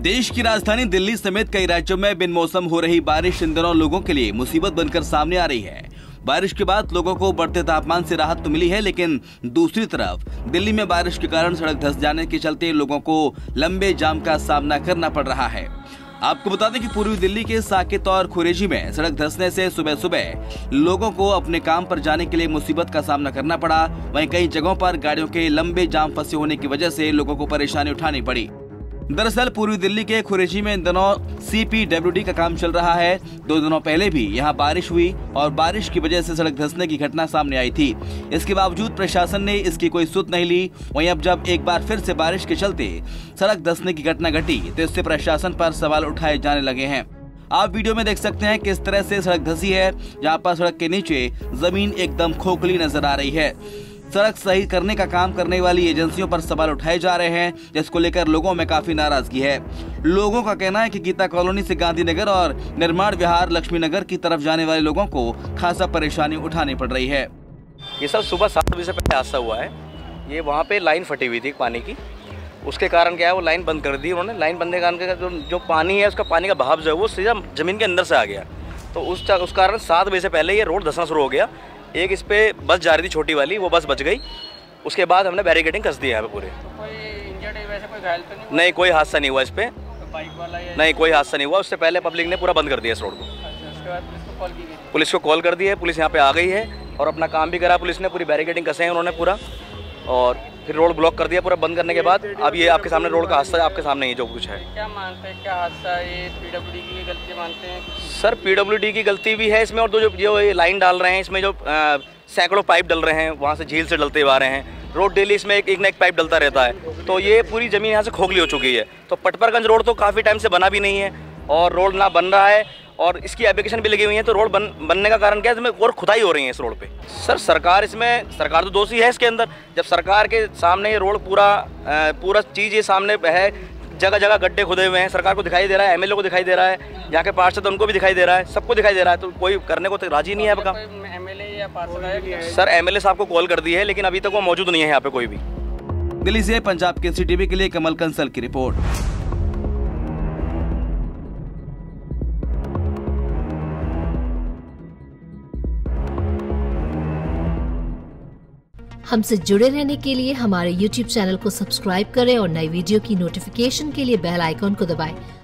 देश की राजधानी दिल्ली समेत कई राज्यों में बिन मौसम हो रही बारिश इन दिनों लोगों के लिए मुसीबत बनकर सामने आ रही है। बारिश के बाद लोगों को बढ़ते तापमान से राहत तो मिली है, लेकिन दूसरी तरफ दिल्ली में बारिश के कारण सड़क धंस जाने के चलते लोगों को लंबे जाम का सामना करना पड़ रहा है। आपको बता दें कि पूर्वी दिल्ली के साकेत और खुरेजी में सड़क धंसने से सुबह सुबह लोगों को अपने काम पर जाने के लिए मुसीबत का सामना करना पड़ा। वहीं कई जगहों पर गाड़ियों के लंबे जाम फंसे होने की वजह से लोगों को परेशानी उठानी पड़ी। दरअसल पूर्वी दिल्ली के खुरेजी में इन दिनों CPWD का काम चल रहा है। 2 दिनों पहले भी यहां बारिश हुई और बारिश की वजह से सड़क धंसने की घटना सामने आई थी। इसके बावजूद प्रशासन ने इसकी कोई सुध नहीं ली। वहीं अब जब एक बार फिर से बारिश के चलते सड़क धंसने की घटना घटी तो इससे प्रशासन पर सवाल उठाए जाने लगे हैं। आप वीडियो में देख सकते हैं किस तरह से सड़क धंसी है, जहाँ पर सड़क के नीचे जमीन एकदम खोखली नजर आ रही है। सड़क सही करने का काम करने वाली एजेंसियों पर सवाल उठाए जा रहे हैं, जिसको लेकर लोगों में काफी नाराजगी है। लोगों का कहना है कि गीता कॉलोनी से गांधीनगर और निर्माण विहार लक्ष्मी नगर की तरफ जाने वाले लोगों को खासा परेशानी उठानी पड़ रही है। ये सब सुबह 7 बजे से पहले हादसा हुआ है। ये वहाँ पे लाइन फटी हुई थी पानी की, उसके कारण क्या है वो लाइन बंद कर दी उन्होंने। लाइन बंद करने के कारण जो पानी है उसका पानी का बहाव जो है वो सीधा जमीन के अंदर से आ गया, तो उस कारण 7 बजे से पहले ये रोड धंसना शुरू हो गया। एक इस पे बस जा रही थी छोटी वाली, वो बस बच गई। उसके बाद हमने बैरिकेडिंग कस दी है यहाँ पे पूरे। तो कोई इंजर्ड है, वैसे कोई घायल तो नहीं? नहीं, कोई हादसा नहीं हुआ इस पे। तो बाइक वाला या नहीं, कोई हादसा नहीं हुआ। उससे पहले पब्लिक ने पूरा बंद कर दिया इस रोड को। अच्छा, उसके बाद पुलिस को कॉल की गई? पुलिस को कॉल कर दी है, पुलिस यहाँ पे आ गई है और अपना काम भी करा। पुलिस ने पूरी बैरिकेडिंग कसे हैं उन्होंने पूरा, और फिर रोड ब्लॉक कर दिया पूरा। बंद करने के बाद अब ये आपके सामने रोड का हादसा आपके सामने ही जो कुछ है। क्या मानते हैं, क्या हादसा है ये? PWD की गलती मानते हैं? सर PWD की गलती भी है इसमें, और जो ये लाइन डाल रहे हैं इसमें जो सैकड़ों पाइप डल रहे हैं, वहाँ से झील से डलते हुए आ रहे हैं। रोड डेली इसमें एक ना एक पाइप डलता रहता है, तो ये पूरी ज़मीन यहाँ से खोखली हो चुकी है। तो पटपरगंज रोड तो काफ़ी टाइम से बना भी नहीं है, और रोड ना बन रहा है, और इसकी एप्लीकेशन भी लगी हुई है। तो रोड बनने का कारण क्या है? इसमें और खुदाई हो रही है इस रोड पे। सर सरकार तो दोषी है इसके अंदर। जब सरकार के सामने ये रोड पूरा चीज़ ये सामने है, जगह जगह गड्ढे खुदे हुए हैं, सरकार को दिखाई दे रहा है, MLA को दिखाई दे रहा है, यहाँ के पार्षद उनको भी दिखाई दे रहा है, सबको दिखाई दे रहा है, तो कोई करने को तो राजी नहीं है आपका। MLA या पार्षद है? सर MLA साहब को कॉल कर दी है, लेकिन अभी तक वो मौजूद नहीं है यहाँ पे कोई भी। दिल्ली से पंजाब केसरी टीवी के लिए कमल कंसल की रिपोर्ट। हमसे जुड़े रहने के लिए हमारे YouTube चैनल को सब्सक्राइब करें और नई वीडियो की नोटिफिकेशन के लिए बेल आइकॉन को दबाएं।